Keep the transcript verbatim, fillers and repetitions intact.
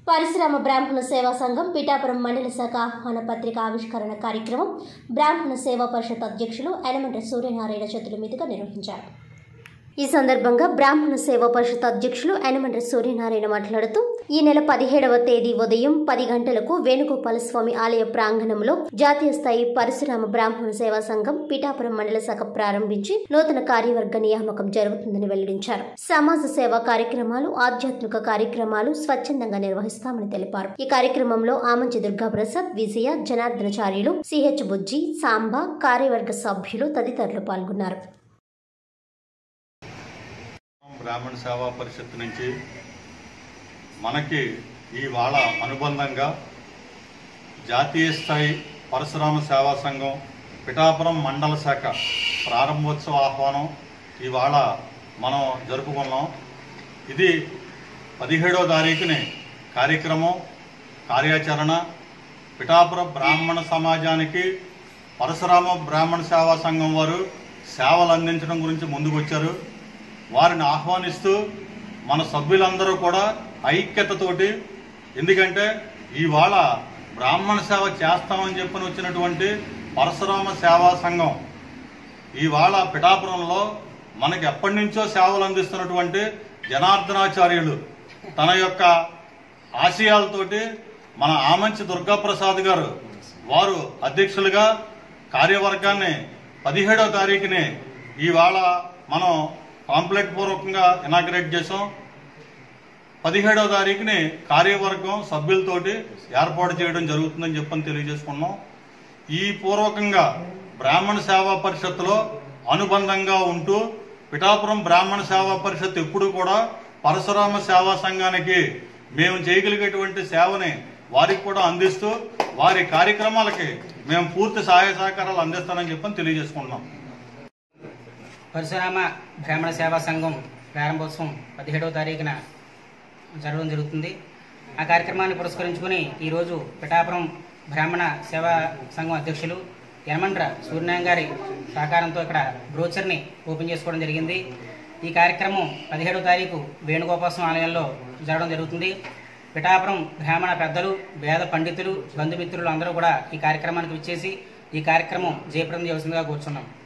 పరిశ్రమ బ్రాహ్మణ సేవా సంఘం పిఠాపురం మండల శాఖ ఆహ్వాన పత్రిక ఆవిష్కరణ కార్యక్రమం బ్రాహ్మణ సేవా పరిషత్ అధ్యక్షులు యనమండ్ర సూర్యనారాయణ చేతుల మీదుగా నిర్వహించారు. ఈ సందర్భంగా బ్రాహ్మణ సేవా పరిషత్ అధ్యక్షులు యనమండ్ర సూర్యనారాయణ మాట్లాడుతూ ఈ నెల పదిహేడవ తేదీ ఉదయం పది గంటలకు వేణుగోపాల స్వామి ఆలయ ప్రాంగణంలో జాతీయ స్థాయి పరశురామ బ్రాహ్మణ సేవా సంఘం పిఠాపురం మండల శాఖ ప్రారంభించి నూతన కార్యవర్గ నియామకం జరుగుతుందని వెల్లడించారు. సమాజ సేవా కార్యక్రమాలు, ఆధ్యాత్మిక కార్యక్రమాలు స్వచ్ఛందంగా నిర్వహిస్తామని తెలిపారు. ఈ కార్యక్రమంలో ఆమంచి దుర్గాప్రసాద్, విజయ, జనార్దనాచార్యులు, సిహెచ్ బుజ్జి, సాంబా, కార్యవర్గ సభ్యులు తదితరులు పాల్గొన్నారు. బ్రాహ్మణ సేవా పరిషత్ నుంచి మనకి ఇవాళ అనుబంధంగా జాతీయ స్థాయి పరశురామ సేవా సంఘం పిఠాపురం మండల శాఖ ప్రారంభోత్సవ ఆహ్వానం ఇవాళ మనం జరుపుకున్నాం. ఇది పదిహేడో తారీఖుని కార్యక్రమం కార్యాచరణ పిఠాపురం బ్రాహ్మణ సమాజానికి పరశురామ బ్రాహ్మణ సేవా సంఘం వారు సేవలు అందించడం గురించి ముందుకు వచ్చారు. వారిని ఆహ్వానిస్తూ మన సభ్యులందరూ కూడా ఐక్యతతోటి, ఎందుకంటే ఇవాళ బ్రాహ్మణ సేవ చేస్తామని చెప్పని వచ్చినటువంటి పరశురామ సేవా సంఘం ఇవాళ పిఠాపురంలో మనకి ఎప్పటి నుంచో సేవలు అందిస్తున్నటువంటి జనార్దనాచార్యులు తన యొక్క ఆశయాలతోటి మన ఆమంచి దుర్గాప్రసాద్ గారు వారు అధ్యక్షులుగా కార్యవర్గాన్ని పదిహేడో తారీఖుని ఇవాళ మనం కాంప్లెక్ట్ పూర్వకంగా ఇనాగ్రేట్ చేసాం. పదిహేడవ తారీఖుని కార్యవర్గం సభ్యులతోటి ఏర్పాటు చేయడం జరుగుతుందని చెప్పని తెలియజేసుకున్నాం. ఈ పూర్వకంగా బ్రాహ్మణ సేవా పరిషత్తులో అనుబంధంగా ఉంటూ పిఠాపురం బ్రాహ్మణ సేవా పరిషత్ ఎప్పుడు కూడా పరశురామ సేవా సంఘానికి మేము చేయగలిగేటువంటి సేవని వారికి కూడా అందిస్తూ వారి కార్యక్రమాలకి మేము పూర్తి సహాయ సహకారాలు అందిస్తామని చెప్పని తెలియజేసుకుంటున్నాం. పరశురామ బ్రాహ్మణ సేవా సంఘం ప్రారంభోత్సవం పదిహేడవ తారీఖున జరగడం జరుగుతుంది. ఆ కార్యక్రమాన్ని పురస్కరించుకుని ఈరోజు పిఠాపురం బ్రాహ్మణ సేవా సంఘం అధ్యక్షులు యనమండ్ర సూర్యనారాయణ గారి సహకారంతో ఇక్కడ బ్రోచర్ని ఓపెన్ చేసుకోవడం జరిగింది. ఈ కార్యక్రమం పదిహేడవ తారీఖు వేణుగోపాల స్వామి ఆలయంలో జరగడం జరుగుతుంది. పిఠాపురం బ్రాహ్మణ పెద్దలు, వేద పండితులు, బంధుమిత్రులు అందరూ కూడా ఈ కార్యక్రమానికి విచ్చేసి ఈ కార్యక్రమం జయప్రదం చేయాల్సిందిగా కూర్చున్నాం.